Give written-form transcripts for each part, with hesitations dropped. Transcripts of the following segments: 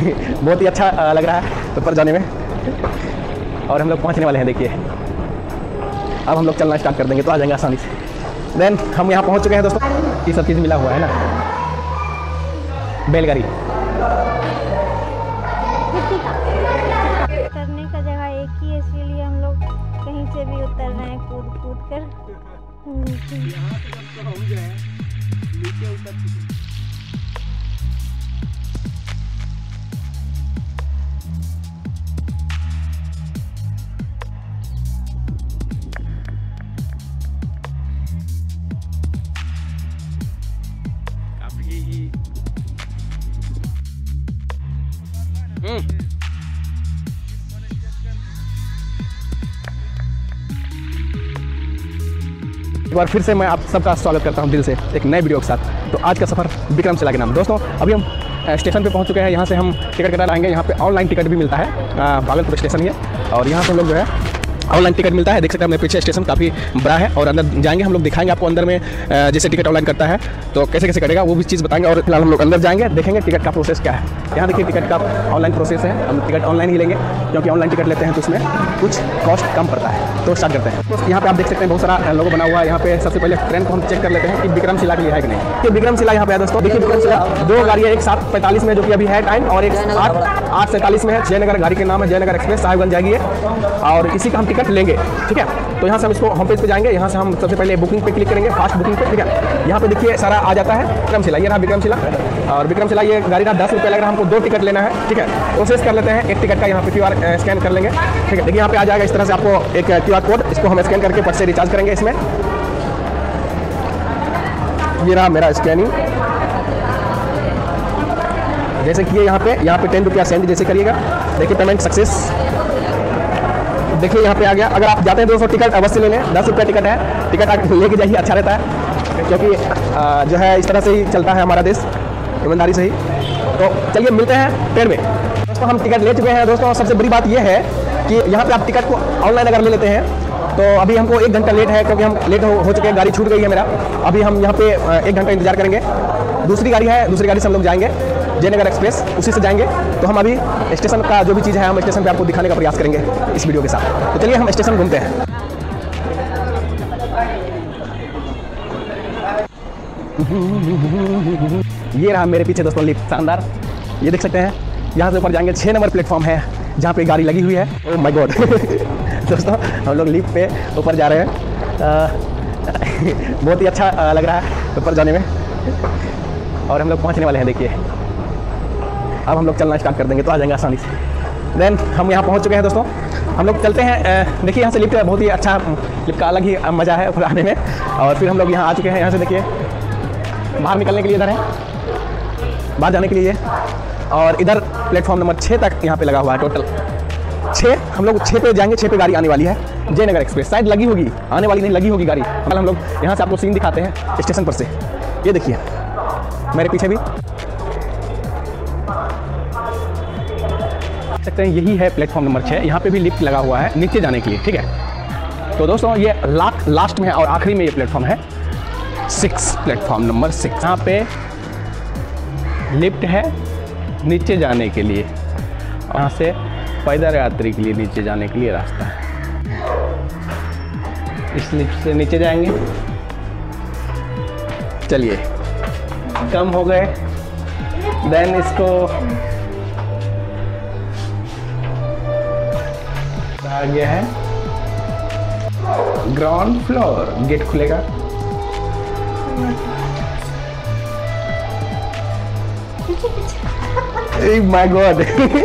बहुत ही अच्छा लग रहा है ऊपर जाने में। और हम लोग पहुँचने वाले हैं, देखिए अब हम लोग चलना स्टार्ट कर देंगे तो आ जाएंगे आसानी से। देन हम यहाँ पहुँच चुके हैं दोस्तों। ये सब चीज़ मिला हुआ है ना, बैलगाड़ी उतरने का जगह एक ही है, इसीलिए हम लोग कहीं से भी उतर रहे हैं कूद कूद कर। यहाँ से जब हम जो है नीचे उतर चुके हैं। एक बार फिर से मैं आप सबका स्वागत करता हूं दिल से एक नए वीडियो के साथ। तो आज का सफ़र विक्रमशिला के नाम। दोस्तों अभी हम स्टेशन पे पहुंच चुके हैं। यहाँ से हम टिकट कटा लाएंगे। यहाँ पे ऑनलाइन टिकट भी मिलता है, भागलपुर स्टेशन ही है और यहाँ से हम लोग जो है ऑनलाइन टिकट मिलता है। देख सकते हैं अपने पीछे स्टेशन काफ़ी बड़ा है और अंदर जाएंगे हम लोग, दिखाएंगे आपको अंदर में जैसे टिकट ऑनलाइन करता है तो कैसे कैसे कटेगा वो भी चीज़ बताएंगे। और फिलहाल हम लोग अंदर जाएंगे, देखेंगे टिकट का प्रोसेस क्या है। यहाँ देखिए टिकट का ऑनलाइन प्रोसेस है। हम टिकट ऑनलाइन ही लेंगे क्योंकि ऑनलाइन टिकट लेते हैं तो उसमें कुछ कॉस्ट कम पड़ता है। तो स्टार्ट करते हैं। तो यहाँ पे आप देख सकते हैं बहुत सारा लोगो बना हुआ है। यहाँ पे सबसे पहले ट्रेन को हम चेक कर लेते हैं कि विक्रमशिला के लिए है कि नहीं। तो विक्रमशिला यहाँ पे है दोस्तों। देखिए विक्रमशिला दो गाड़ी है, एक 7:45 में जो कि अभी है टाइम और एक 8:47 में है। जयनगर गाड़ी के नाम है जयनगर एक्सप्रेस, साहिबगंज जाएगी और इसी का हम टिकट लेंगे। ठीक है, तो यहाँ से हम इसको होम पेज पे जाएंगे। यहाँ से हम सबसे पहले बुकिंग पे क्लिक करेंगे, फास्ट बुकिंग पे। ठीक है, यहाँ पे देखिए सारा आ जाता है विक्रमशिला। ये रहा विक्रमशिला और विक्रमशिला ये गाड़ी का 10 रुपये लग रहा है। हमको 2 टिकट लेना है। ठीक है, प्रोसेस कर लेते हैं। एक टिकट का यहाँ पे QR स्कैन कर लेंगे। ठीक है, देखिए यहाँ पे आ जाएगा इस तरह से आपको एक QR कोड, इसको हम स्कैन करके पट से रिचार्ज करेंगे इसमें। ये रहा मेरा स्कैनिंग। जैसे कि यहाँ पे 10 रुपया सेंड जैसे करिएगा। देखिए पेमेंट सक्सेस। देखिए यहाँ पे आ गया। अगर आप जाते हैं 200 टिकट अवश्य ले लें, 10 रुपया टिकट है। टिकट लेके जाइए, अच्छा रहता है क्योंकि जो है इस तरह से ही चलता है हमारा देश, ईमानदारी से ही। तो चलिए मिलते हैं ट्रेन में। दोस्तों हम टिकट ले चुके हैं दोस्तों। सबसे बड़ी बात यह है कि यहाँ पे आप टिकट को ऑनलाइन अगर ले लेते हैं तो अभी हमको 1 घंटा लेट है क्योंकि हम लेट हो चुके हैं। गाड़ी छूट गई है मेरा। अभी हम यहाँ पे 1 घंटा इंतजार करेंगे। दूसरी गाड़ी है, दूसरी गाड़ी से हम लोग जाएंगे जयनगर एक्सप्रेस, उसी से जाएंगे। तो हम अभी स्टेशन का जो भी चीज़ है हम स्टेशन पे आपको दिखाने का प्रयास करेंगे इस वीडियो के साथ। तो चलिए हम स्टेशन घूमते हैं। ये रहा मेरे पीछे दोस्तों लिफ्ट, शानदार। ये देख सकते हैं यहाँ से ऊपर जाएंगे। 6 नंबर प्लेटफॉर्म है जहाँ पे गाड़ी लगी हुई है। ओह माय गॉड दोस्तों हम लोग लिफ्ट पे ऊपर जा रहे हैं। बहुत ही अच्छा लग रहा है ऊपर जाने में और हम लोग पहुँचने वाले हैं। देखिए अब हम लोग चलना स्टार्ट कर देंगे तो आ जाएंगे आसानी से। देन हम यहाँ पहुँच चुके हैं दोस्तों। हम लोग चलते हैं। देखिए यहाँ से लिफ्ट बहुत ही अच्छा, लिफ्ट का अलग ही मज़ा है ऊपर आने में। और फिर हम लोग यहाँ आ चुके हैं। यहाँ से देखिए बाहर निकलने के लिए इधर है, बाहर जाने के लिए। और इधर प्लेटफॉर्म नंबर 6 तक यहाँ पे लगा हुआ है। टोटल 6, हम लोग 6 पे जाएंगे। 6 पे गाड़ी आने वाली है जयनगर एक्सप्रेस। शायद लगी होगी, आने वाली नहीं, लगी होगी गाड़ी। कल हम लोग यहाँ से आपको सीन दिखाते हैं स्टेशन पर से। ये देखिए मेरे पीछे भी सकते हैं, यही है प्लेटफॉर्म नंबर 6। यहाँ पे भी लिफ्ट लगा हुआ है नीचे जाने के लिए। ठीक है, तो दोस्तों ये लास्ट में है और आखिरी में ये प्लेटफॉर्म है 6, प्लेटफॉर्म नंबर 6। यहाँ पे लिफ्ट है नीचे जाने के लिए। यहाँ से पैदल यात्री के लिए नीचे जाने के लिए रास्ता है। इस लिफ्ट से नीचे जाएंगे। चलिए कम हो गए। देन इसको आ गया है ग्राउंड फ्लोर। गेट खुलेगा। माय गॉड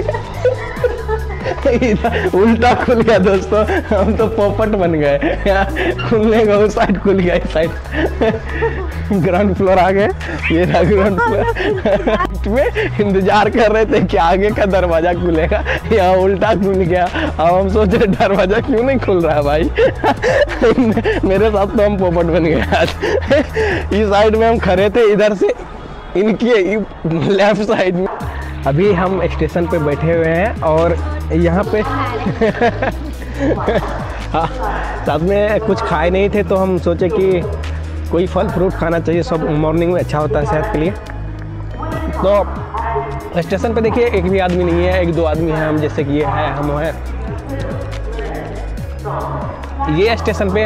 उल्टा खुल गया दोस्तों। हम तो पोपट बन गए। खुलने का उस साइड खुल गया, इस साइड। ग्राउंड फ्लोर आ गए। ये रहा ग्राउंड फ्लोर में इंतजार कर रहे थे कि आगे का दरवाजा खुलेगा, यहाँ उल्टा खुल गया। अब हम सोच रहे दरवाजा क्यों नहीं खुल रहा है भाई। मेरे साथ तो हम पोपट बन गए आज। इस साइड में हम खड़े थे, इधर से इनकी लेफ्ट साइड में। अभी हम स्टेशन पे बैठे हुए हैं और यहाँ पे हाँ, साथ में कुछ खाए नहीं थे तो हम सोचे कि कोई फल फ्रूट खाना चाहिए। सब मॉर्निंग में अच्छा होता है सेहत के लिए। तो स्टेशन पे देखिए एक भी आदमी नहीं है, एक दो आदमी हैं हम, जैसे कि ये है, हम हैं। ये स्टेशन पे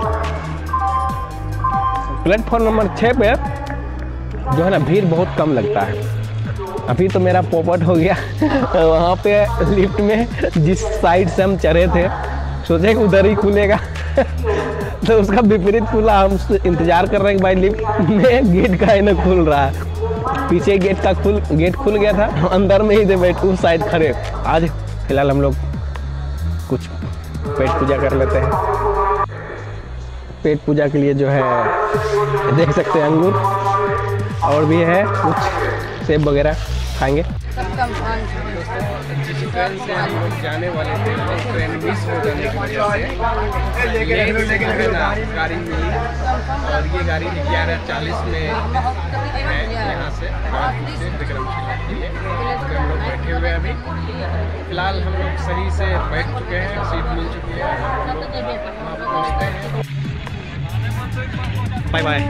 प्लेटफॉर्म नंबर 6 पे जो है ना भीड़ बहुत कम लगता है। अभी तो मेरा पोपट हो गया वहाँ पे लिफ्ट में जिस साइड से हम चढ़े थे सोचे कि उधर ही खुलेगा तो उसका विपरीत खुला। हम इंतजार कर रहे हैं कि भाई लिफ्ट में गेट का ही ना खुल रहा है। पीछे गेट खुल गया था, अंदर में ही थे बैठ उस साइड खड़े। आज फिलहाल हम लोग कुछ पेट पूजा कर लेते हैं। पेट पूजा के लिए जो है देख सकते हैं अंगूर और भी है, कुछ सेब वगैरह खाएंगे। जिस ट्रेन से हम लोग जाने वाले थे वो ट्रेन मिस हो जाने की वजह से गाड़ी मिली और ये गाड़ी 11:40 में है यहाँ से विक्रमशिला के लिए। तो हम लोग बैठे हुए हैं अभी। फिलहाल हम लोग सही से बैठ चुके हैं, सीट मिल चुकी है, हम लोग वहाँ पहुँचते हैं। Bye bye.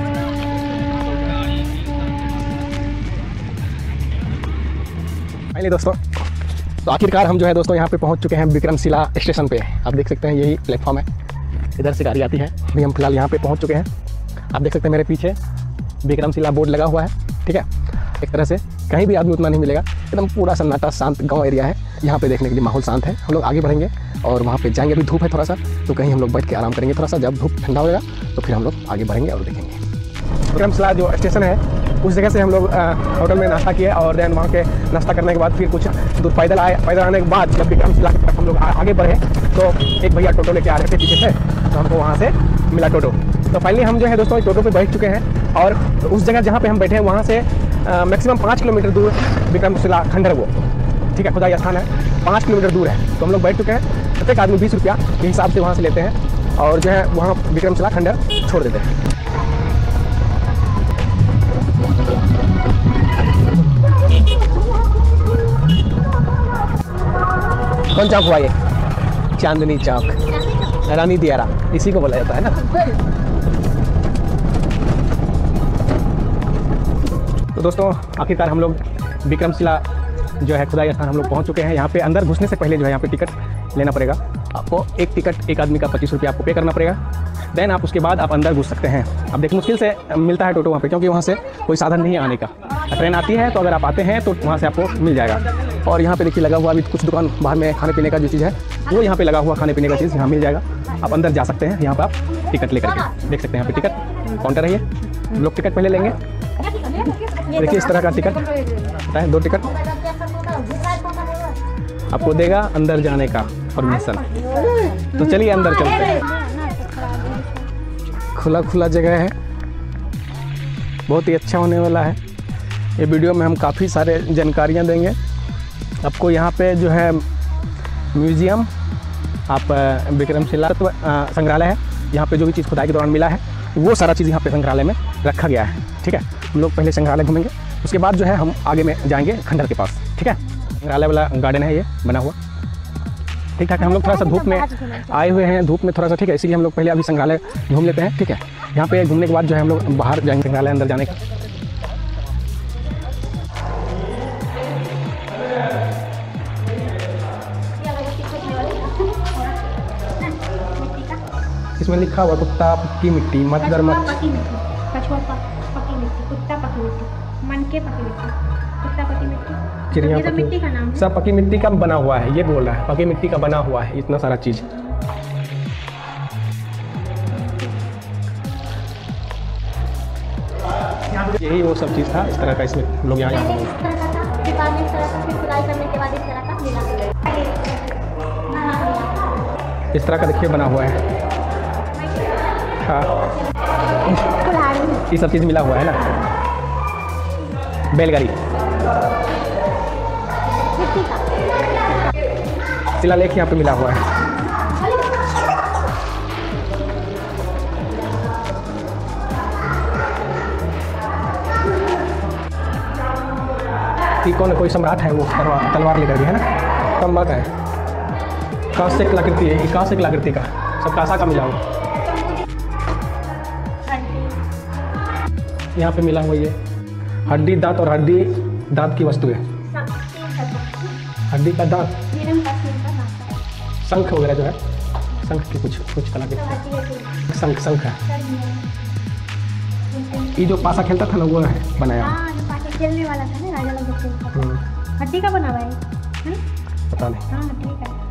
फाइनली दोस्तों, तो आखिरकार हम जो है दोस्तों यहाँ पे पहुँच चुके हैं विक्रमशिला स्टेशन पे। आप देख सकते हैं यही प्लेटफॉर्म है, इधर से गाड़ी आती है। अभी हम फिलहाल यहाँ पे पहुँच चुके हैं। आप देख सकते हैं मेरे पीछे विक्रमशिला बोर्ड लगा हुआ है, ठीक है। एक तरह से कहीं भी आदमी उतना नहीं मिलेगा, एकदम पूरा सन्नाटा शांत गाँव एरिया है। यहाँ पे देखने के लिए माहौल शांत है। हम लोग आगे बढ़ेंगे और वहाँ पे जाएंगे। अभी धूप है थोड़ा सा, तो कहीं हम लोग बैठ के आराम करेंगे थोड़ा सा। जब धूप ठंडा होगा तो फिर हम लोग आगे बढ़ेंगे और देखेंगे। विक्रमशिला जो स्टेशन है उस जगह से हम लोग होटल में नाश्ता किए और देन वहाँ के नाश्ता करने के बाद फिर कुछ दूर पैदल आए। पैदल आने के बाद जब विक्रमशिला की तरफ हम लोग आगे बढ़े तो एक भैया टोटो लेके आ रहे थे पीछे से, तो हमको वहाँ से मिला टोटो। तो फाइनली हम जो है दोस्तों टोटो पे बैठ चुके हैं और उस जगह जहाँ पे हम बैठे हैं वहाँ से मैक्सिमम 5 किलोमीटर दूर विक्रमशिला खंडर वो, ठीक है, खुदाई स्थान है, 5 किलोमीटर दूर है। तो हम लोग बैठ चुके हैं। प्रत्येक आदमी 20 रुपया के हिसाब से वहाँ से लेते हैं और जो है वहाँ विक्रमशिला खंडर छोड़ देते हैं। कौन चौक हुआ ये? चांदनी चौक, रानी दियारा, इसी को बोला जाता है ना। तो दोस्तों आखिरकार हम लोग विक्रमशिला जो है खुदाई स्थान हम लोग पहुंच चुके हैं। यहाँ पे अंदर घुसने से पहले जो है यहाँ पे टिकट लेना पड़ेगा आपको। एक टिकट एक आदमी का 25 रुपया आपको पे करना पड़ेगा। देन आप उसके बाद आप अंदर घुस सकते हैं। अब देखिए मुश्किल से मिलता है टोटो वहाँ पे, क्योंकि वहाँ से कोई साधन नहीं है आने का। ट्रेन आती है तो अगर आप आते हैं तो वहाँ से आपको मिल जाएगा। और यहाँ पे देखिए लगा हुआ अभी कुछ दुकान बाहर में खाने पीने का जो चीज़ है वो यहाँ पे लगा हुआ खाने पीने का चीज़ यहाँ मिल जाएगा। आप अंदर जा सकते हैं, यहाँ पर आप टिकट लेकर के देख सकते हैं। यहाँ पे टिकट काउंटर है, ये हम लोग टिकट पहले लेंगे। देखिए इस तरह का टिकट है, 2 टिकट आपको देगा अंदर जाने का परमिशन। तो चलिए अंदर चलते हैं। खुला जगह है, बहुत ही अच्छा होने वाला है। ये वीडियो में हम काफ़ी सारे जानकारियाँ देंगे आपको। यहाँ पे जो है म्यूज़ियम, आप विक्रमशिला संग्रहालय है। यहाँ पे जो भी चीज़ खुदाई के दौरान मिला है वो सारा चीज़ यहाँ पे संग्रहालय में रखा गया है, ठीक है। हम लोग पहले संग्रहालय घूमेंगे, उसके बाद जो है हम आगे में जाएंगे खंडर के पास, ठीक है। संग्रहालय वाला गार्डन है ये बना हुआ, ठीक ठाक है। हम लोग थोड़ा सा धूप में आए हुए हैं, धूप में थोड़ा सा, ठीक है, इसीलिए हम लोग पहले अभी संग्रहालय घूम लेते हैं, ठीक है। यहाँ पे घूमने के बाद जो है हम लोग बाहर जाएंगे संग्रहालय अंदर जाने का। इसमें लिखा हुआ कुत्ता पक्की मिट्टी, मगरमच्छ, कछुआ पक्की मिट्टी, कुत्ता पक्की मिट्टी, मनके पक्की मिट्टी, कुत्ता पक्की मिट्टी, चिड़िया ये सब मिट्टी का नाम है। सब पक्की मिट्टी का बना हुआ है, ये बोल रहा है पक्की मिट्टी का बना हुआ है इतना सारा चीज़। यही वो सब चीज़ था, इस तरह का इसमें लोग यहाँ इस तरह का देखिए बना हुआ है। हाँ ये सब चीज़ मिला हुआ है ना। बैलगाड़ी, शिलालेख यहाँ पे मिला हुआ है। कि कौन कोई सम्राट है वो तलवार लेकर के, है ना। कमबा का है, कांस्य कलाकृति है, ये कांस्य कलाकृति का, सब कांसा का मिला हुआ। यहाँ पे मिला हुआ ये हड्डी, दांत और हड्डी दांत की वस्तु है, हड्डी का दांत, शंख वगैरह जो है, शंख की कुछ कला के शंख है। ये जो पासा खेलता था ना वो है बनाया। हाँ, जो पासा खेलने वाला था ना, राजा लोग खेलता था। हड्डी का बना हुआ है? पता नहीं। हाँ ठीक है।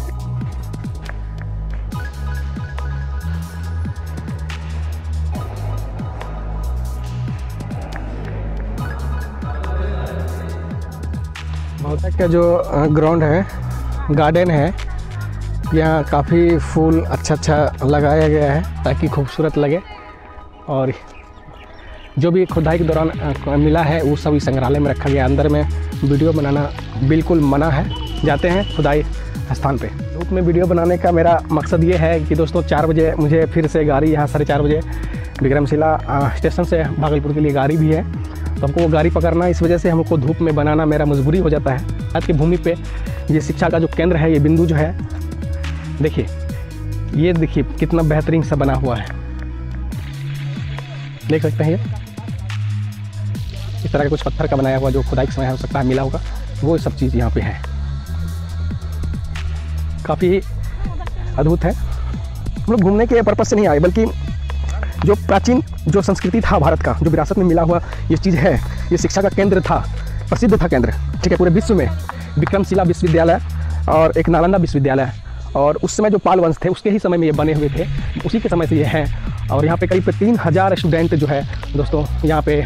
बहुतक का जो ग्राउंड है, गार्डन है, यहाँ काफ़ी फूल अच्छा लगाया गया है ताकि खूबसूरत लगे। और जो भी खुदाई के दौरान मिला है वो सब इस संग्रहालय में रखा गया। अंदर में वीडियो बनाना बिल्कुल मना है। जाते हैं खुदाई स्थान पे। धूप में वीडियो बनाने का मेरा मकसद ये है कि दोस्तों 4 बजे मुझे फिर से गाड़ी, यहाँ 4:30 बजे विक्रमशिला स्टेशन से भागलपुर के लिए गाड़ी भी है, तो हमको वो गाड़ी पकड़ना, इस वजह से हमको धूप में बनाना मेरा मजबूरी हो जाता है। आज की भूमि पे ये शिक्षा का जो केंद्र है, ये बिंदु जो है, देखिए ये देखिए कितना बेहतरीन सा बना हुआ है, देख सकते हैं। ये इस तरह का कुछ पत्थर का बनाया हुआ जो खुदाई के समय हो सकता है मिला होगा, वो सब चीज़ यहाँ पे है। काफ़ी अद्भुत है। हम लोग घूमने के पर्पज़ से नहीं आए, बल्कि जो प्राचीन जो संस्कृति था भारत का, जो विरासत में मिला हुआ ये चीज़ है, ये शिक्षा का केंद्र था, प्रसिद्ध था केंद्र, ठीक है, पूरे विश्व में। विक्रमशिला विश्वविद्यालय और एक नालंदा विश्वविद्यालय, और उस समय जो पाल वंश थे उसके ही समय में ये बने हुए थे, उसी के समय से ये हैं। और यहाँ पे करीब 3000 स्टूडेंट जो है दोस्तों यहाँ पे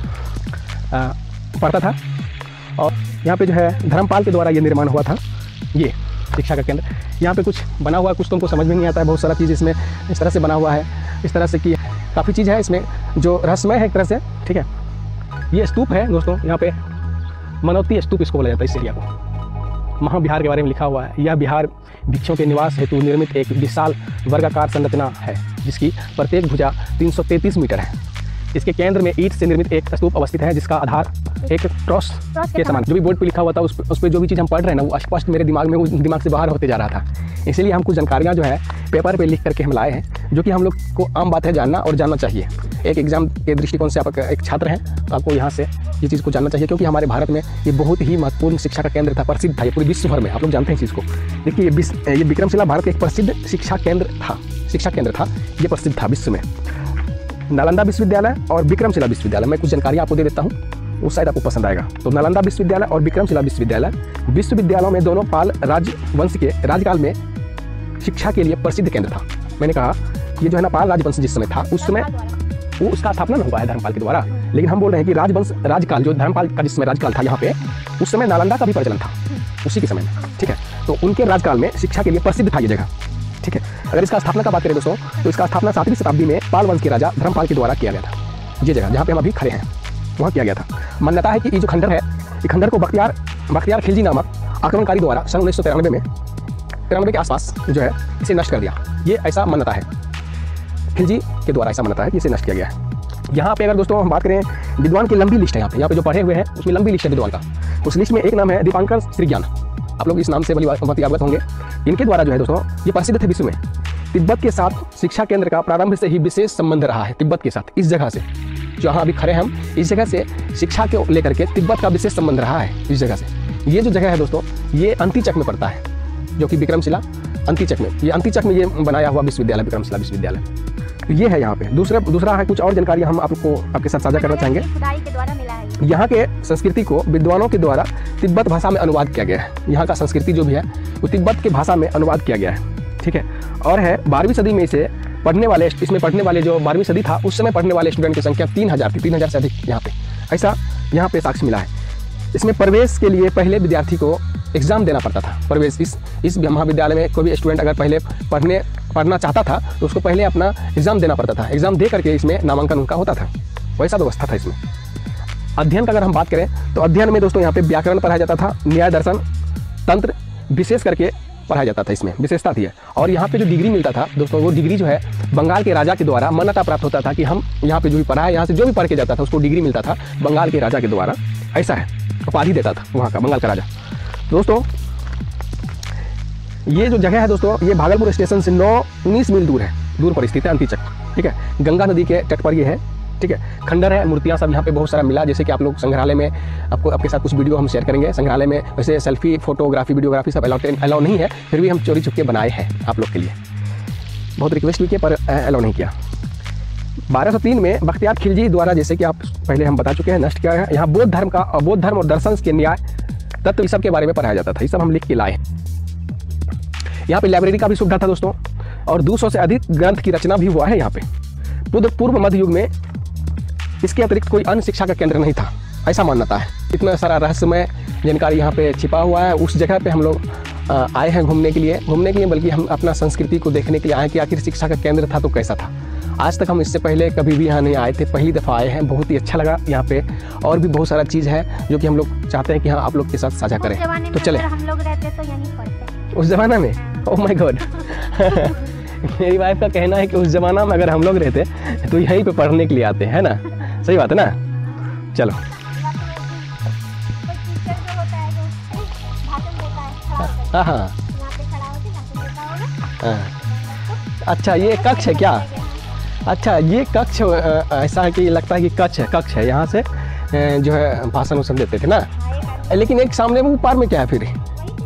पढ़ता था। और यहाँ पे जो है धर्मपाल के द्वारा ये निर्माण हुआ था, ये शिक्षा का केंद्र। यहाँ पे कुछ बना हुआ है, कुछ तुमको समझ में नहीं आता है, बहुत सारा चीज़ इसमें इस तरह से बना हुआ है, इस तरह से कि काफ़ी चीज़ है इसमें जो रहस्यमय है एक तरह से, ठीक है। ये स्तूप है दोस्तों, यहाँ पे मनौती स्तूप इसको बोला जाता है, इस एरिया को। महाविहार के बारे में लिखा हुआ है। यह विहार भिक्षुओं के निवास हेतु निर्मित एक विशाल वर्गाकार संरचना है, जिसकी प्रत्येक भुजा 333 मीटर है। इसके केंद्र में ईंट से निर्मित एक स्तूप अवस्थित है, जिसका आधार एक क्रॉस के समान, जो भी बोर्ड पे लिखा हुआ था उस पर जो भी चीज़ हम पढ़ रहे हैं ना, वो स्पष्ट मेरे दिमाग से बाहर होते जा रहा था। इसलिए हम कुछ जानकारियाँ जो है पेपर पे लिख करके हम लाए हैं, जो कि हम लोग को आम बात है जानना और जानना चाहिए। एक एग्जाम के दृष्टिकोण से आप एक छात्र हैं तो आपको यहाँ से ये चीज़ को जानना चाहिए, क्योंकि हमारे भारत में ये बहुत ही महत्वपूर्ण शिक्षा का केंद्र था, प्रसिद्ध था, ये पूरे विश्व भर में आप लोग जानते हैं इस चीज़ को। देखिए ये विक्रमशिला भारत का एक प्रसिद्ध शिक्षा केंद्र था, ये प्रसिद्ध था विश्व में। नालंदा विश्वविद्यालय और विक्रमशिला विश्वविद्यालय, मैं कुछ जानकारी आपको दे देता हूँ, उस शायद आपको पसंद आएगा। तो नालंदा विश्वविद्यालय और विक्रमशिला विश्वविद्यालय विश्वविद्यालयों में दोनों पाल राजवंश के राजकाल में शिक्षा के लिए प्रसिद्ध केंद्र था। मैंने कहा ये जो है ना पाल राजवंश जिस समय था, उस समय वो उसका स्थापना हुआ है धर्मपाल के द्वारा, लेकिन हम बोल रहे हैं कि राजवंश राजकाल जो धर्मपाल का जिस समय राजकाल था यहाँ पे, उस समय नालंदा का भी प्रचलन था उसी के समय में, ठीक है। तो उनके राजकाल में शिक्षा के लिए प्रसिद्ध था ये जगह, ठीक है। अगर इसका स्थापना का बात करें दोस्तों, तो इसका स्थापना 7वीं शताब्दी में पाल वंश के राजा धर्मपाल के द्वारा किया गया था। ये जगह जहाँ पे हम अभी खड़े हैं वहाँ किया गया था। मान्यता है कि ये जो खंडर है, ये खंडर को बख्तियार खिलजी नामक आक्रमणकारी द्वारा सन 1993 के आसपास जो है इसे नष्ट कर दिया। ये ऐसा मान्यता है, खिलजी के द्वारा ऐसा मान्यता है कि इसे नष्ट किया गया है। यहाँ पे अगर दोस्तों हम बात करें, विद्वान की लंबी लिस्ट है यहाँ पे जो पढ़े हुए हैं उसमें लंबी लिस्ट है विद्वान का। उस लिस्ट में एक नाम है दीपांकर श्रीज्ञान, आप लोग इस नाम से बहुत अवगत होंगे। इनके द्वारा जो है दोस्तों ये प्रसिद्ध थे विश्व में। तिब्बत के साथ शिक्षा केंद्र का प्रारंभ से ही विशेष संबंध रहा है। तिब्बत के साथ इस जगह से जहाँ अभी खड़े हैं हम, इस जगह से शिक्षा को लेकर के तिब्बत का विशेष संबंध रहा है इस जगह से। ये जो जगह है दोस्तों ये अंतिचक में पड़ता है, जो कि विक्रमशिला अंतिचक में, ये अंतिचक में ये बनाया हुआ विश्वविद्यालय विक्रमशिला विश्वविद्यालय, तो ये है यहाँ पे। दूसरा है कुछ और जानकारी हम आपके साथ साझा करना चाहेंगे। यहाँ के संस्कृति को विद्वानों के द्वारा तिब्बत भाषा में अनुवाद किया गया है। यहाँ का संस्कृति जो भी है वो तिब्बत के भाषा में अनुवाद किया गया है, ठीक है। और है 12वीं सदी में इसमें पढ़ने वाले जो 12वीं सदी था उस समय पढ़ने वाले स्टूडेंट की संख्या 3000 थी, 3000 से अधिक यहाँ पे, ऐसा यहाँ पे साक्ष्य मिला है। इसमें प्रवेश के लिए पहले विद्यार्थी को एग्जाम देना पड़ता था। प्रवेश इस महाविद्यालय में कोई भी स्टूडेंट अगर पहले पढ़ना चाहता था तो उसको पहले अपना एग्जाम देना पड़ता था। एग्जाम दे करके इसमें नामांकन उनका होता था, वैसा व्यवस्था था इसमें। अध्ययन का अगर हम बात करें तो अध्ययन में दोस्तों यहाँ पे व्याकरण पढ़ाया जाता था, न्याय दर्शन तंत्र विशेष करके पढ़ाया जाता था, इसमें विशेषता थी। और यहाँ पे जो डिग्री मिलता था दोस्तों, वो डिग्री जो है बंगाल के राजा के द्वारा मान्यता प्राप्त होता था कि हम यहाँ पे जो भी पढ़ा है, यहाँ से जो भी पढ़ के जाता था उसको डिग्री मिलता था बंगाल के राजा के द्वारा, ऐसा है, उपाधि देता था वहाँ का बंगाल का राजा। दोस्तों ये जो जगह है दोस्तों, ये भागलपुर स्टेशन से 19 मील दूर पर स्थित है अंतिचक, ठीक है। गंगा नदी के तट पर ये है, ठीक है। खंडर है, मूर्तियाँ सब यहाँ पे बहुत सारा मिला, जैसे कि आप लोग संग्रहालय में आपके साथ कुछ वीडियो हम शेयर करेंगे। संग्रहालय में वैसे सेल्फी, फोटोग्राफी, वीडियोग्राफी सब अलाउ नहीं है, फिर भी हम चोरी छुपके बनाए हैं आप लोग के लिए। बहुत रिक्वेस्ट भी किया पर अलाउ नहीं किया। 1203 में बख्तियार खिलजी द्वारा, जैसे कि आप पहले हम बता चुके हैं, नष्ट किया है। यहाँ बौद्ध धर्म और दर्शन के न्याय तत्व इस सब के बारे में पढ़ाया जाता था। ये सब हम लिख के लाए हैं। यहाँ पे लाइब्रेरी का भी सुविधा था दोस्तों, और 200 से अधिक ग्रंथ की रचना भी हुआ है यहाँ पे। पूर्व मध्य युग में इसके अतिरिक्त कोई अन्य शिक्षा का केंद्र नहीं था, ऐसा मान्यता है। इतना सारा रहस्यमय जानकारी यहाँ पे छिपा हुआ है। उस जगह पे हम लोग आए हैं घूमने के लिए, बल्कि हम अपना संस्कृति को देखने के लिए आए कि आखिर शिक्षा का केंद्र था तो कैसा था। आज तक हम इससे पहले कभी भी यहाँ नहीं आए थे, पहली दफ़ा आए हैं। बहुत ही अच्छा लगा यहाँ पे, और भी बहुत सारा चीज़ है जो कि हम लोग चाहते हैं कि हाँ आप लोग के साथ साझा करें। तो चले। हम लोग रहते तो यहीं पढ़ते। उस ज़माना में, ओह माय गॉड मेरी वाइफ का कहना है कि उस ज़माना में अगर हम लोग रहते तो यहीं पे पढ़ने के लिए आते हैं ना। सही बात है ना। चलो। हाँ हाँ अच्छा, ये कक्ष है क्या? अच्छा, ये कक्ष ऐसा है कि लगता है कि कक्ष है। यहाँ से जो है भाषण उसन देते थे ना। लेकिन एक सामने में ऊपर में क्या है फिर?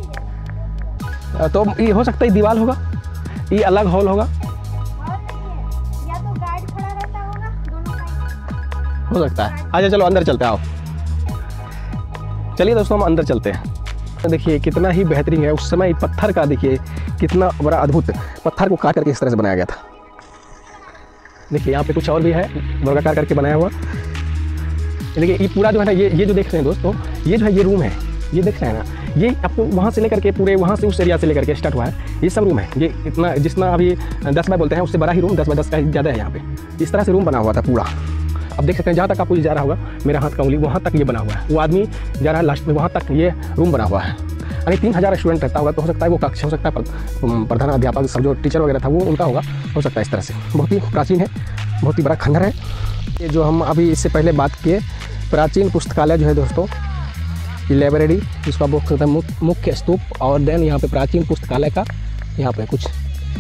तो ये हो सकता है दीवार होगा, ये अलग हॉल होगा, या तो गार्ड खड़ा रहता होगा दोनों साइड। हो सकता है। आजा चलो अंदर चलते हैं, आओ। चलिए दोस्तों हम अंदर चलते हैं। देखिए कितना ही बेहतरीन है। उस समय पत्थर का देखिए कितना बड़ा अद्भुत, पत्थर को काट करके इस तरह से बनाया गया था। देखिए यहाँ पे कुछ और भी है वर्गाकार करके बनाया हुआ। देखिए ये पूरा जो है ना, ये जो देख रहे हैं दोस्तों, ये जो है ये रूम है, ये देख रहे हैं ना, ये आपको वहाँ से लेकर के पूरे वहाँ से उस एरिया से लेकर के स्टार्ट हुआ है। ये सब रूम है। ये इतना जितना अभी 10 बाय बोलते हैं उससे बड़ा ही रूम 10 बाय 10 का ज़्यादा है यहाँ पे। इस तरह से रूम बना हुआ था पूरा। अब देख सकते हैं जहाँ तक आपको जा रहा होगा, मेरा हाथ का उंगली वहाँ तक ये बना हुआ है। वो आदमी जा रहा है लास्ट में, वहाँ तक ये रूम बना हुआ है। यानी 3000 स्टूडेंट रहता होगा, तो हो सकता है वो कक्ष हो सकता है, प्रधान अध्यापक सब जो टीचर वगैरह था वो उनका होगा, हो सकता है इस तरह से। बहुत ही प्राचीन है, बहुत ही बड़ा खंडर है ये। जो हम अभी इससे पहले बात किए, प्राचीन पुस्तकालय जो है दोस्तों, लाइब्रेरी जिसका बोल सकते हैं मुख्य स्तूप, और देन यहाँ पे प्राचीन पुस्तकालय का यहाँ पे कुछ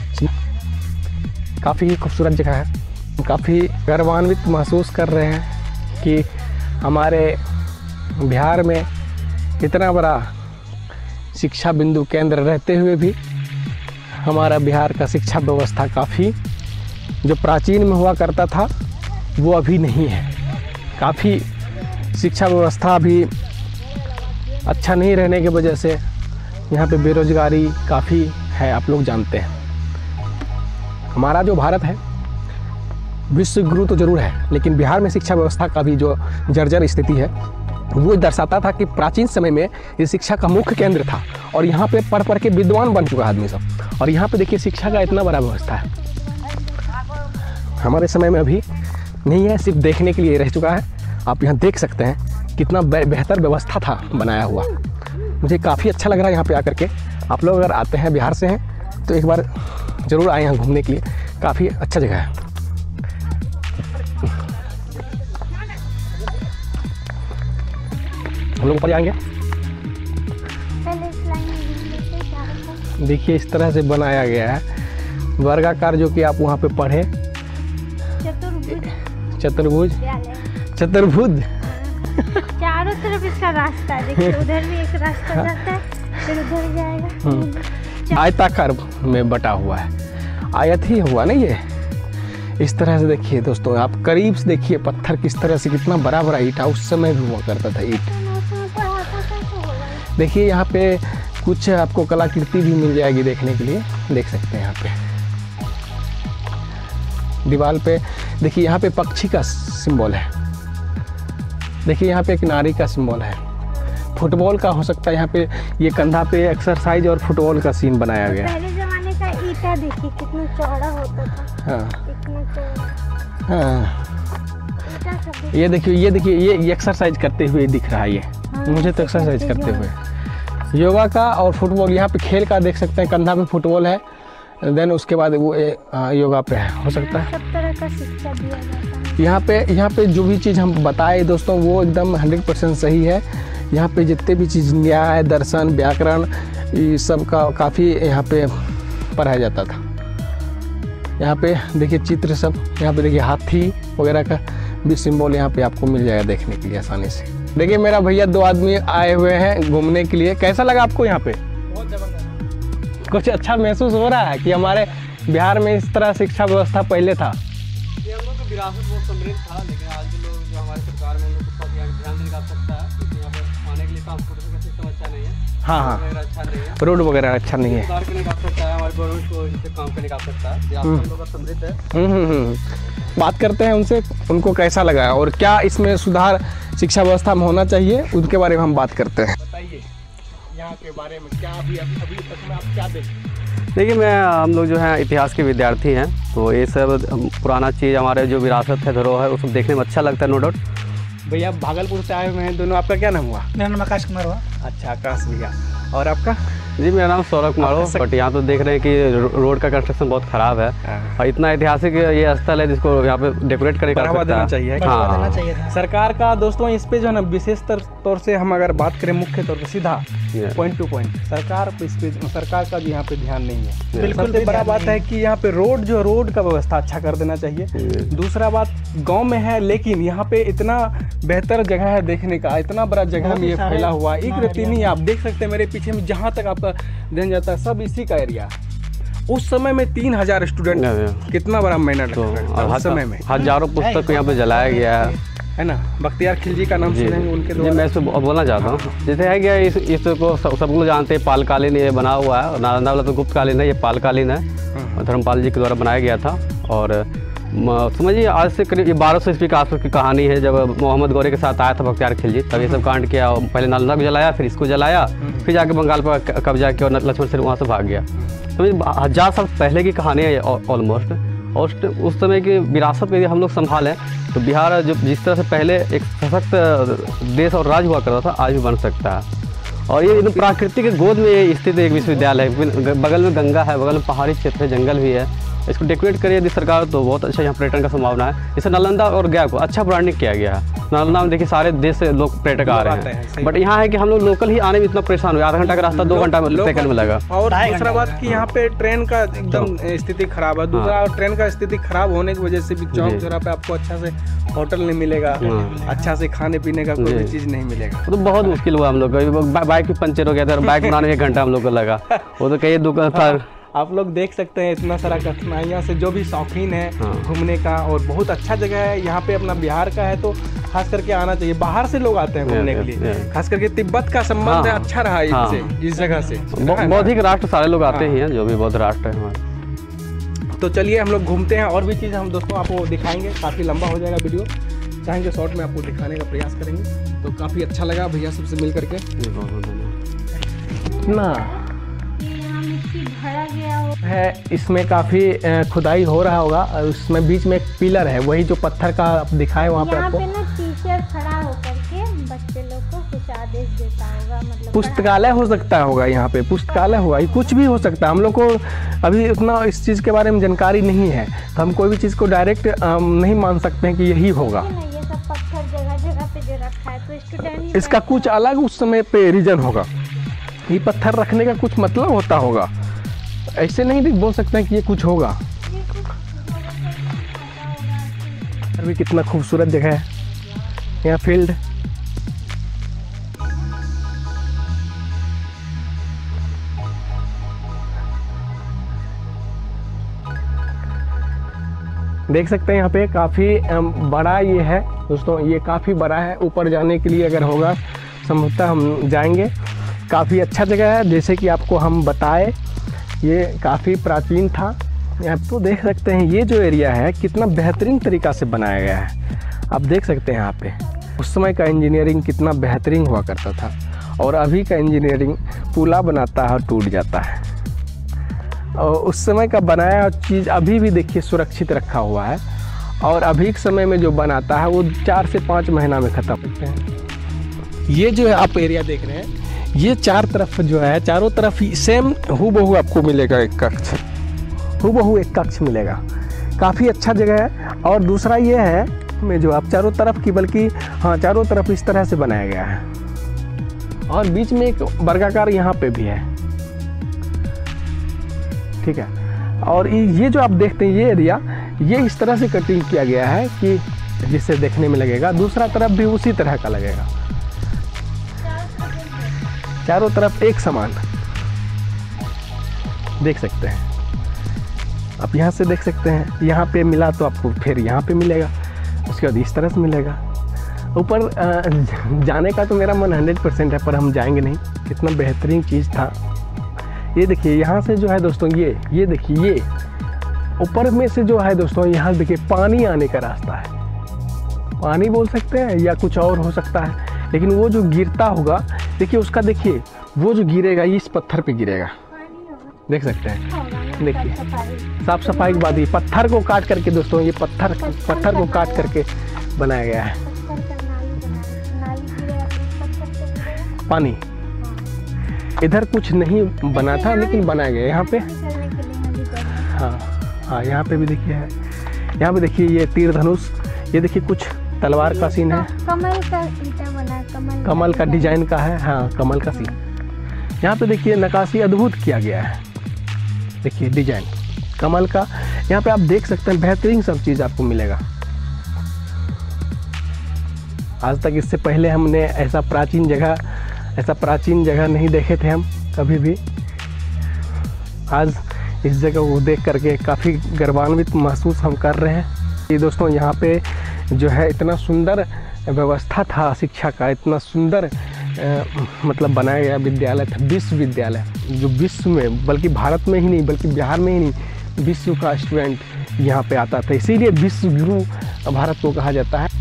काफ़ी खूबसूरत जगह है। काफ़ी गर्वान्वित महसूस कर रहे हैं कि हमारे बिहार में इतना बड़ा शिक्षा बिंदु केंद्र रहते हुए भी हमारा बिहार का शिक्षा व्यवस्था काफ़ी जो प्राचीन में हुआ करता था वो अभी नहीं है। काफ़ी शिक्षा व्यवस्था अभी अच्छा नहीं रहने की वजह से यहाँ पे बेरोजगारी काफ़ी है, आप लोग जानते हैं। हमारा जो भारत है विश्व गुरु तो जरूर है, लेकिन बिहार में शिक्षा व्यवस्था का भी जो जर्जर स्थिति है वो दर्शाता था कि प्राचीन समय में ये शिक्षा का मुख्य केंद्र था, और यहाँ पे पढ़ पढ़ के विद्वान बन चुका है आदमी सब। और यहाँ पे देखिए शिक्षा का इतना बड़ा व्यवस्था है, हमारे समय में अभी नहीं है, सिर्फ देखने के लिए रह चुका है। आप यहाँ देख सकते हैं कितना बेहतर व्यवस्था था बनाया हुआ। मुझे काफ़ी अच्छा लग रहा है यहाँ पे आकर के। आप लोग अगर आते हैं बिहार से हैं तो एक बार ज़रूर आए यहाँ घूमने के लिए, काफ़ी अच्छा जगह है। हम लोग ऊपर जाएंगे। देखिए इस तरह से बनाया गया है वर्गाकार, जो कि आप वहाँ पे पढ़े चतुर्भुज चारों तरफ इसका रास्ता है। देखिए उधर भी एक रास्ता जाता है, फिर उधर जाएगा। आयताकार में बटा हुआ है, आयत ही हुआ ना ये। इस तरह से देखिए दोस्तों, आप करीब से देखिए पत्थर किस तरह से, कितना बड़ा बड़ा ईंट उस समय भी हुआ करता था ईंट। देखिए यहाँ पे कुछ आपको कलाकृति भी मिल जाएगी देखने के लिए, देख सकते हैं यहाँ पे दीवार पे। देखिए यहाँ पे पक्षी का सिंबल है, देखिए यहाँ पे एक नारी का सिंबल है, फुटबॉल का हो सकता है। यहाँ पे ये कंधा पे एक्सरसाइज और फुटबॉल का सीन बनाया गया। पहले जमाने का ईंटा देखिए कितना चौड़ा होता था। हाँ इतना चौड़ा। हाँ, ये देखिए ये एक्सरसाइज करते हुए दिख रहा है ये। मुझे तो एक्सरसाइज करते हुए योगा का और फुटबॉल, यहाँ पे खेल का देख सकते हैं, कंधा पे फुटबॉल है, देन उसके बाद वो योगा पे है, हो सकता है। सब तरह का शिक्षा दिया जाता है यहाँ पे जो भी चीज़ हम बताए दोस्तों वो एकदम 100% सही है। यहाँ पे जितने भी चीज़ न्याय, दर्शन, व्याकरण, ये सब का काफ़ी यहाँ पे पढ़ाया जाता था। यहाँ पे देखिए चित्र सब, यहाँ पे देखिए हाथी वगैरह का भी सिंबल यहाँ पे आपको मिल जाएगा देखने के लिए आसानी से। देखिए मेरा भैया 2 आदमी आए हुए हैं घूमने के लिए। कैसा लगा आपको यहाँ पे? बहुत जबरदस्त। कुछ अच्छा महसूस हो रहा है कि हमारे बिहार में इस तरह शिक्षा व्यवस्था पहले था? ये हम लोग का विरासत बहुत समृद्ध था, लेकिन आज के लोग जो हमारे सरकार में हम लोग को ध्यान देने का आवश्यकता है, क्योंकि यहाँ पर आने के लिए ट्रांसपोर्टेशन का सिस्टम अच्छा नहीं है। हाँ हाँ, अच्छा नहीं है, रोड वगैरह अच्छा नहीं है। सुधार करने का आवश्यकता है, हमारे गवर्नमेंट को इस पे काम करने का आवश्यकता है। यहाँ हम लोग का समृद्ध है। बात करते हैं उनसे, उनको कैसा लगा और क्या इसमें सुधार शिक्षा व्यवस्था में होना चाहिए, उनके बारे में हम बात करते हैं। बताइए यहाँ के बारे में क्या अभी तक में आप क्या देखते? देखिए हम लोग जो है इतिहास के विद्यार्थी हैं, तो ये सब पुराना चीज़ हमारे जो विरासत है, धरोहर है, वो सब देखने में अच्छा लगता है, नो डाउट। भैया भागलपुर से आए हुए हैं दोनों, आपका क्या नाम हुआ? मेरा नाम आकाश कुमार हुआ। अच्छा आकाश भैया, और आपका? जी मेरा नाम सौरभ कुमार हो। बट यहाँ तो देख रहे हैं कि रोड का कंस्ट्रक्शन बहुत ख़राब है, और इतना ऐतिहासिक ये स्थल है जिसको यहाँ पे डेकोरेट करके बढ़ावा देना चाहिए। हाँ, सरकार का दोस्तों इस पे जो है ना विशेष तौर से हम अगर बात करें मुख्य तौर पे सीधा पॉइंट टू पॉइंट, सरकार का भी यहाँ पे ध्यान नहीं है। सबसे बड़ा बात है कि यहाँ पे रोड का व्यवस्था अच्छा कर देना चाहिए। दूसरा बात, गांव में है लेकिन यहाँ पे इतना बेहतर जगह है देखने का, इतना बड़ा जगह में ये फैला हुआ, एक रत्ती नहीं, आप देख सकते हैं मेरे पीछे में जहाँ तक आपका ध्यान जाता है सब इसी का एरिया। उस समय में 3000 स्टूडेंट, कितना बड़ा मेहनत उस समय में। हजारों पुस्तक यहाँ पे जलाया गया है ना। बख्तियार खिलजी का नाम सुनेंगे उनके जी। मैं इसको बोलना चाहता हूँ, जैसे है कि इसको सब लोग जानते हैं, पालकालीन ये बना हुआ है, नालंदा वाला तो गुप्तकालीन है, ये पालकालीन है, धर्मपाल जी के द्वारा बनाया गया था। और समझिए आज से करीब 1200 ईस्वी के आसपास की कहानी है, जब मोहम्मद गौरी के साथ आया था बख्तियार खिलजी, तब ये सब कांड किया। पहले नालंदा को जलाया, फिर इसको जलाया, फिर जाके बंगाल पर कब्जा किया और लक्ष्मण सेन वहाँ से भाग गया। समझिए 1000 साल पहले की कहानी है ऑलमोस्ट। और उस समय की विरासत यदि हम लोग संभालें तो बिहार जो जिस तरह से पहले एक सशक्त देश और राज्य हुआ करता था, आज भी बन सकता है। और ये एकदम प्रकृति के गोद में ये स्थित एक विश्वविद्यालय है, बगल में गंगा है, बगल में पहाड़ी क्षेत्र है, जंगल भी है। इसको डेकोरेट करिए यदि सरकार तो बहुत अच्छा यहाँ पर्यटन का संभावना है। जैसे नालंदा और गया को अच्छा ब्रांडिंग किया गया है। नालंदा में देखिए सारे देश से लोग पर्यटक आ रहे हैं, बट यहाँ है कि हम लोग लोकल ही आने में इतना परेशान हुए, आधा घंटा का रास्ता 2 घंटा में सेकंड में लगा। और दूसरा बात कि यहाँ पे ट्रेन का एकदम स्थिति खराब है। दूसरा ट्रेन का स्थिति खराब होने की वजह से भी चौक चौराहे पे आपको अच्छा से होटल नहीं मिलेगा, अच्छा से खाने पीने का कोई भी चीज़ नहीं मिलेगा। तो बहुत मुश्किल हुआ हम लोग का, बाइक भी पंचर हो गया था, बाइक बनाने में 1 घंटा हम लोग को लगा। वो तो कई दुकान पर आप लोग देख सकते हैं इतना सारा कठिनाइयाँ से, जो भी शौकीन है घूमने का, और बहुत अच्छा जगह है यहाँ पे, अपना बिहार का है तो खास करके आना चाहिए। बाहर से लोग आते हैं घूमने के लिए, खास करके तिब्बत का संबंध अच्छा रहा है इस जगह से। बौद्धिक राष्ट्र सारे लोग आते ही हैं, जो भी बौद्ध राष्ट्र है हमारे। तो चलिए हम लोग घूमते हैं, और भी चीज़ हम दोस्तों आपको दिखाएंगे। काफ़ी लंबा हो जाएगा वीडियो, चाहेंगे शॉर्ट में आपको दिखाने का प्रयास करेंगे। तो काफ़ी अच्छा लगा भैया सबसे मिल करके ना भरा गया है। इसमें काफ़ी खुदाई हो रहा होगा, और उसमें बीच में एक पिलर है, वही जो पत्थर का आप दिखाए वहाँ पे आपको। यहाँ पे ना टीचर खड़ा होकर के बच्चे लोग को कुछ आदेश देता होगा, मतलब पुस्तकालय हो सकता होगा, यहाँ पे पुस्तकालय होगा, कुछ भी हो सकता है। हम लोग को अभी उतना इस चीज़ के बारे में जानकारी नहीं है, तो हम कोई भी चीज़ को डायरेक्ट नहीं मान सकते हैं कि यही होगा। ये सब पत्थर जगह जगह पे जो रखा है, तो स्टूडेंट इसका कुछ अलग उस समय पे रीजन होगा। ये पत्थर रखने का कुछ मतलब होता होगा, ऐसे नहीं बोल सकते हैं कि ये कुछ होगा। अभी कितना खूबसूरत जगह है यहाँ, फील्ड। देख सकते हैं यहाँ पे काफ़ी बड़ा ये है दोस्तों, ये काफ़ी बड़ा है। ऊपर जाने के लिए अगर होगा संभवतः हम जाएंगे। काफ़ी अच्छा जगह है, जैसे कि आपको हम बताए, ये काफ़ी प्राचीन था। आप तो देख सकते हैं ये जो एरिया है कितना बेहतरीन तरीक़ा से बनाया गया है। आप देख सकते हैं यहाँ पे उस समय का इंजीनियरिंग कितना बेहतरीन हुआ करता था, और अभी का इंजीनियरिंग पुला बनाता है और टूट जाता है। और उस समय का बनाया चीज़ अभी भी देखिए सुरक्षित रखा हुआ है, और अभी के समय में जो बनाता है वो 4 से 5 महीना में ख़त्म होते हैं। ये जो है आप एरिया देख रहे हैं, ये 4 तरफ जो है, चारों तरफ ही सेम हूबहू आपको मिलेगा एक कक्ष, हूबहू एक कक्ष मिलेगा। काफ़ी अच्छा जगह है। और दूसरा ये है में जो आप चारों तरफ की, बल्कि हाँ चारों तरफ इस तरह से बनाया गया है, और बीच में एक वर्गाकार यहाँ पे भी है, ठीक है। और ये जो आप देखते हैं ये एरिया, ये इस तरह से कटिंग किया गया है कि जिससे देखने में लगेगा, दूसरा तरफ भी उसी तरह का लगेगा, चारों तरफ एक समान देख सकते हैं। आप यहाँ से देख सकते हैं, यहाँ पे मिला तो आपको फिर यहाँ पे मिलेगा, उसके बाद इस तरह से मिलेगा। ऊपर जाने का तो मेरा मन 100% है, पर हम जाएंगे नहीं। कितना बेहतरीन चीज़ था। ये देखिए यहाँ से जो है दोस्तों, ये देखिए, ये ऊपर में से जो है दोस्तों, यहाँ देखिए पानी आने का रास्ता है। पानी बोल सकते हैं या कुछ और हो सकता है, लेकिन वो जो गिरता होगा देखिए, उसका देखिए वो जो गिरेगा इस पत्थर पे गिरेगा, देख सकते हैं। देखिए साफ सफाई की बात, ये पत्थर को काट करके दोस्तों, ये पत्थर को काट करके बनाया गया है। पानी इधर कुछ नहीं बना था, लेकिन बनाया गया यहाँ पे। हाँ, यहाँ पे भी देखिए है, यहाँ पे देखिए ये तीर धनुष, ये देखिए कुछ तलवार का सीन है, कमल का ईंटा बना, कमल का डिजाइन का है। हाँ, कमल का सीन। यहाँ पे देखिए नक्काशी अद्भुत किया गया है, देखिए डिजाइन कमल का। यहाँ पे आप देख सकते हैं, बेहतरीन सब चीज़ आपको मिलेगा। आज तक इससे पहले हमने ऐसा प्राचीन जगह नहीं देखे थे हम कभी भी। आज इस जगह को देख करके काफ़ी गर्वान्वित महसूस हम कर रहे हैं। ये दोस्तों यहाँ पे जो है इतना सुंदर व्यवस्था था शिक्षा का, इतना सुंदर मतलब बनाया गया विद्यालय था, विश्वविद्यालय, जो विश्व में, बल्कि भारत में ही नहीं बल्कि बिहार में ही नहीं, विश्व का स्टूडेंट यहाँ पे आता था। इसीलिए विश्व गुरु भारत को कहा जाता है।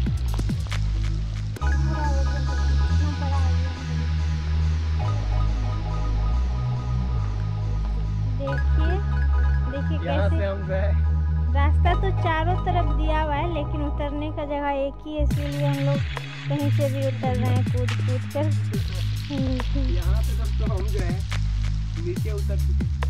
देखिए कैसे रास्ता तो चारों तरफ दिया हुआ है, लेकिन उतरने का जगह एक ही है, इसीलिए हम लोग कहीं से भी उतर रहे हैं कूद कर। यहाँ पे दोस्तों हम जो है नीचे उतर चुके हैं।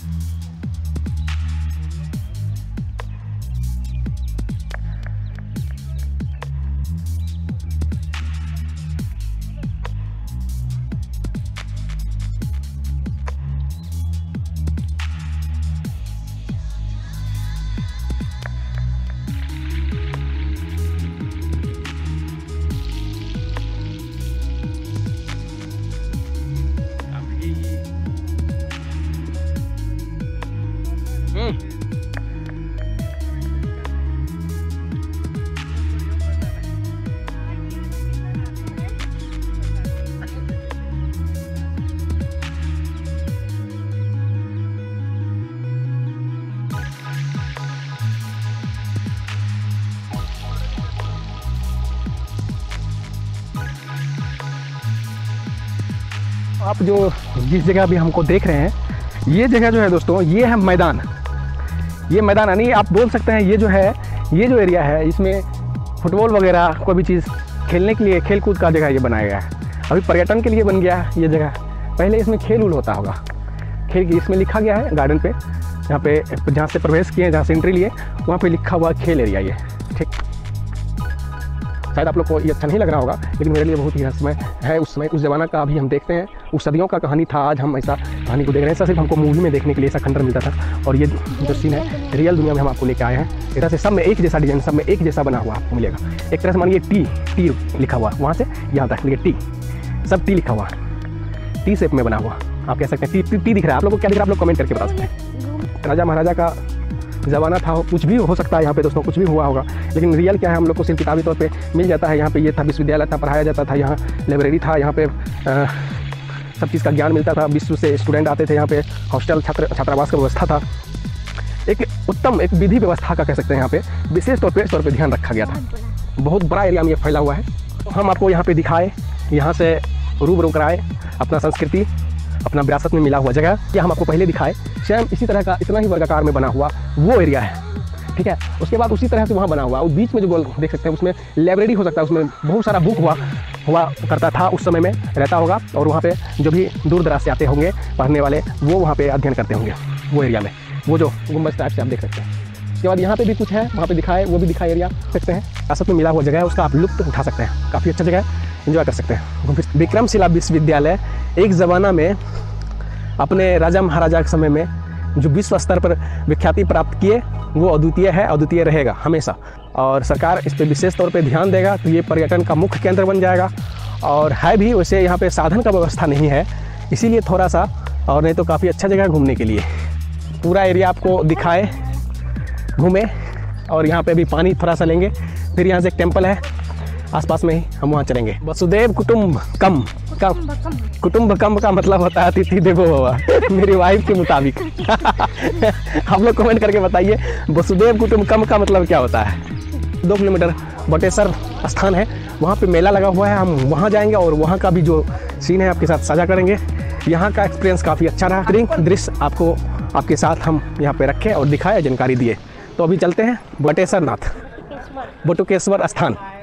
आप जो जिस जगह भी हमको देख रहे हैं, ये जगह जो है दोस्तों, ये है मैदान। ये मैदान यानी आप बोल सकते हैं ये जो है, ये जो एरिया है, इसमें फुटबॉल वगैरह कोई भी चीज़ खेलने के लिए, खेल कूद का जगह ये बनाया गया है। अभी पर्यटन के लिए बन गया है ये जगह। पहले इसमें खेल उल होता होगा, खेल की इसमें लिखा गया है गार्डन पे, यहाँ पे जहाँ से प्रवेश किए, जहाँ से एंट्री लिए, वहाँ पे लिखा हुआ खेल एरिया ये, ठीक। शायद आप लोग को ये अच्छा नहीं लग रहा होगा, लेकिन मेरे लिए बहुत ही रहस्यमय है। उस समय, उस ज़माना का अभी हम देखते हैं, उस सदियों का कहानी था। आज हम ऐसा कहानी को देख रहे हैं। ऐसा सिर्फ हमको मूवी में देखने के लिए ऐसा खंडर मिलता था, और ये जो सीन है रियल दुनिया में हम आपको लेके आए हैं। इधर से सब में एक जैसा डिजाइन, सब में एक जैसा बना हुआ आपको मिलेगा। एक तरह से मानिए टी लिखा हुआ, वहाँ से यहाँ तक देखिए टी, सब टी लिखा हुआ, टी शेप में बना हुआ। आप कह सकते हैं टी दिख रहा है। आप लोग को क्या दिख रहा है, आप लोग कमेंट करके बता सकते हैं। राजा महाराजा का ज़माना था, कुछ भी हो सकता है यहाँ पे दोस्तों, कुछ भी हुआ होगा, लेकिन रियल क्या है हम लोग को सिर्फ किताबी तौर पे मिल जाता है। यहाँ पे ये था, विश्वविद्यालय था, पढ़ाया जाता था, यहाँ लाइब्रेरी था, यहाँ पे सब चीज़ का ज्ञान मिलता था। विश्व से स्टूडेंट आते थे यहाँ पे, हॉस्टल छात्रावास का व्यवस्था था। एक उत्तम एक विधि व्यवस्था का कह सकते हैं यहाँ पे विशेष तौर पे ध्यान रखा गया था। बहुत बड़ा एरिया में ये फैला हुआ है। तो हम आपको यहाँ पे दिखाए, यहाँ से रूबरू कराए अपना संस्कृति, अपना विरासत में मिला हुआ जगह। ये हम आपको पहले दिखाए, सेम इसी तरह का इतना ही वर्गाकार में बना हुआ वो एरिया है, ठीक है। उसके बाद उसी तरह से वहाँ बना हुआ, और बीच में जो गोल देख सकते हैं उसमें लाइब्रेरी हो सकता है, उसमें बहुत सारा बुक हुआ करता था उस समय में, रहता होगा। और वहाँ पे जो भी दूर दराज से आते होंगे पढ़ने वाले, वो वहाँ पे अध्ययन करते होंगे वो एरिया में, वो जो गुम्बद टाइप से आप देख सकते हैं। उसके बाद यहाँ पे भी कुछ है, वहाँ पे दिखाए, वो भी दिखाए एरिया सकते हैं। विरासत में मिला हुआ जगह है, उसका आप लुत्फ उठा सकते हैं। काफ़ी अच्छा जगह है, एंजॉय कर सकते हैं। विक्रमशिला विश्वविद्यालय एक ज़माना में अपने राजा महाराजा के समय में जो विश्व स्तर पर विख्याति प्राप्त किए, वो अद्वितीय है, अद्वितीय रहेगा हमेशा। और सरकार इस पर विशेष तौर पे ध्यान देगा तो ये पर्यटन का मुख्य केंद्र बन जाएगा। और है भी वैसे यहाँ पे साधन का व्यवस्था नहीं है, इसीलिए थोड़ा सा, और नहीं तो काफ़ी अच्छा जगह है घूमने के लिए। पूरा एरिया आपको दिखाए, घूमे, और यहाँ पे भी पानी थोड़ा सा लेंगे। फिर यहाँ से एक टेम्पल है आसपास में ही, हम वहाँ चलेंगे। वसुदेव कुटुम्बकम का मतलब होता है अतिथि देवो भव, मेरी वाइफ के मुताबिक। आप लोग कमेंट करके बताइए वसुदेव कुटुम्बकम का मतलब क्या होता है। 2 किलोमीटर बटेश्वर स्थान है, वहाँ पे मेला लगा हुआ है, हम वहाँ जाएंगे और वहाँ का भी जो सीन है आपके साथ साझा करेंगे। यहाँ का एक्सपीरियंस काफ़ी अच्छा रहा। दृश्य आपको आपके साथ हम यहाँ पे रखे और दिखाए, जानकारी दिए। तो अभी चलते हैं बटेश्वर नाथ, बटुकेश्वर स्थान।